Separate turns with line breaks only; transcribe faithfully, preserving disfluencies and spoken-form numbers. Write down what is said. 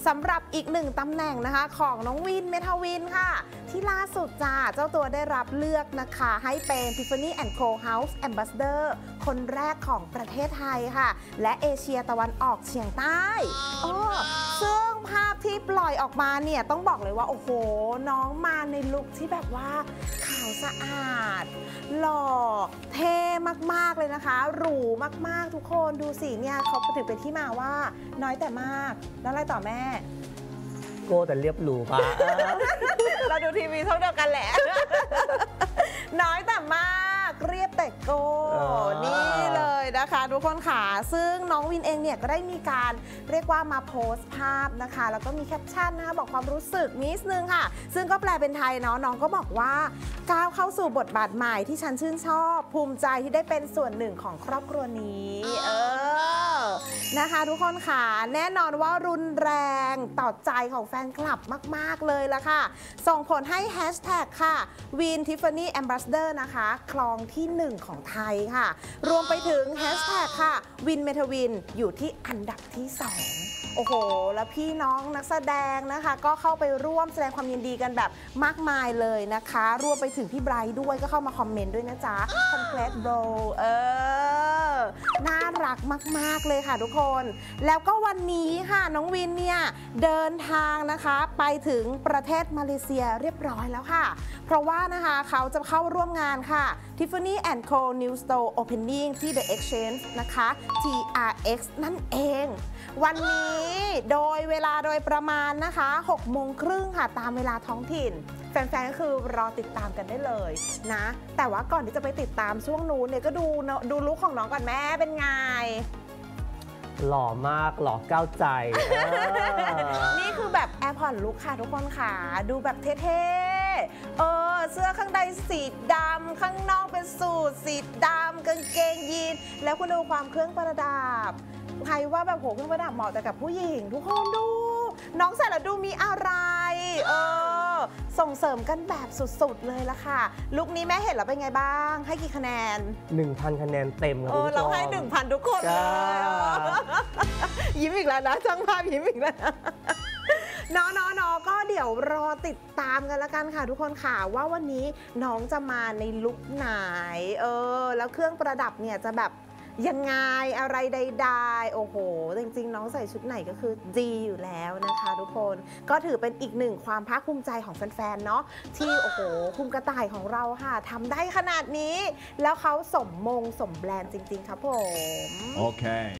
สำหรับอีกหนึ่งตำแหน่งนะคะของน้องวินเมทาวินค่ะที่ล่าสุดจ้าเจ้าตัวได้รับเลือกนะคะให้เป็น Tiffany แอนด์ Co House Ambassador คนแรกของประเทศไทยค่ะและเอเชียตะวันออกเฉียงใต้โอ้ซึ่งภาพที่ปล่อยออกมาเนี่ยต้องบอกเลยว่าโอ้โหน้องมาในลุคที่แบบว่าขาวสะอาดหล่อเท่มากๆเลยนะคะหรูมากๆทุกคนดูสิเนี่ยเขาถึงเป็นที่มาว่าน้อยแต่มากแล้วอะไรต่อแม่
โก้แต่เรียบหรูปะ
เราดูทีวีเท่าเดียวกันแหละน้อยแต่มากเรียบแต่โก้นี่เลยนะคะทุกคนค่ะซึ่งน้องวินเองเนี่ยก็ได้มีการเรียกว่ามาโพสต์ภาพนะคะแล้วก็มีแคปชั่นนะคะบอกความรู้สึกนิดนึงค่ะซึ่งก็แปลเป็นไทยเนาะน้องก็บอกว่าก้าวเข้าสู่บทบาทใหม่ที่ฉันชื่นชอบภูมิใจที่ได้เป็นส่วนหนึ่งของครอบครัวนี้เออนะคะทุกคนค่ะแน่นอนว่ารุนแรงต่อใจของแฟนคลับมากๆเลยละค่ะส่งผลให้แฮชแท็กค่ะ Win Tiffany Ambassador นะคะครองที่หนึ่งของไทยค่ะรวมไปถึงแฮชแท็กค่ะ Win Metawin อยู่ที่อันดับที่สองโอ้โหแล้วพี่น้องนักแสดงนะคะก็เข้าไปร่วมแสดงความยินดีกันแบบมากมายเลยนะคะรวมไปถึงพี่ไบรท์ด้วยก็เข้ามาคอมเมนต์ด้วยนะจ๊ะ Congrats bro เออน่ารักมากๆเลยค่ะทุกคนแล้วก็วันนี้ค่ะน้องวินเนี่ยเดินทางนะคะไปถึงประเทศมาเลเซียเรียบร้อยแล้วค่ะเพราะว่านะคะเขาจะเข้าร่วมงานค่ะ Tiffany แอนด์ Co New Store Opening ที่ The Exchange นะคะ ที อาร์ เอ็กซ์ นั่นเองวันนี้โดยเวลาโดยประมาณนะคะหกโมงครึ่งค่ะตามเวลาท้องถิ่นแฟนๆก็คือรอติดตามกันได้เลยนะแต่ว่าก่อนที่จะไปติดตามช่วงนู้นเนี่ยก็ดูดูลุคของน้องก่อนแม่เป็นไง
หล่อมากหล่อก้าวใจ
นี่คือแบบแอร์พอร์ตลุคค่ะทุกคนค่ะดูแบบเท่ๆเออเสื้อข้างในสีดำข้างนอกเป็นสูทสีดำกางเกงยีนแล้วคุณดูความเครื่องประดับใครว่าแบบโหเครื่องประดับเหมาะแต่กับผู้หญิงทุกคนดูน้องใส่แล้วดูมีอะไรเออส่งเสริมกันแบบสุดๆเลยละค่ะลุคนี้แม่เห็นแล้วเป็นไงบ้างให้กี่คะแนน
หนึ่งพัน คะแนนเต็มครับคุณผู้ชม
เราให้ หนึ่งพัน ทุกคนเลยยิ้มอีกแล้วนะจังภาพยิ้มอีกแล้วน้องๆก็เดี๋ยวรอติดตามกันละกันค่ะทุกคนค่ะว่าวันนี้น้องจะมาในลุคไหนเออแล้วเครื่องประดับเนี่ยจะแบบยังไงอะไรใดๆโอ้โหจริงๆน้องใส่ชุดไหนก็คือดีอยู่แล้วนะคะทุกคนก็ถือเป็นอีกหนึ่งความภาคภูมิใจของแฟนๆเนาะที่โอ้โหคุณกระต่ายของเราค่ะทำได้ขนาดนี้แล้วเขาสมมงสมแบรนด์จริงๆครับผม
โอเค